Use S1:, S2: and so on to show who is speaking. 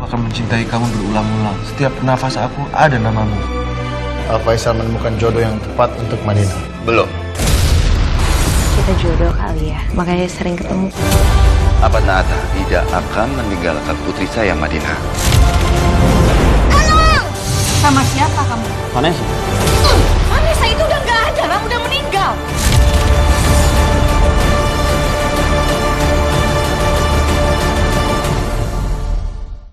S1: akan mencintai kamu berulang-ulang. Setiap nafas aku ada namamu.
S2: Faisal menemukan jodoh yang tepat untuk Madinah.
S3: Belum.
S4: Kita jodoh kali ya, makanya sering ketemu.
S3: Apa Nata tidak akan meninggalkan putri saya Madinah?
S4: Sama siapa kamu?
S1: Vanessa.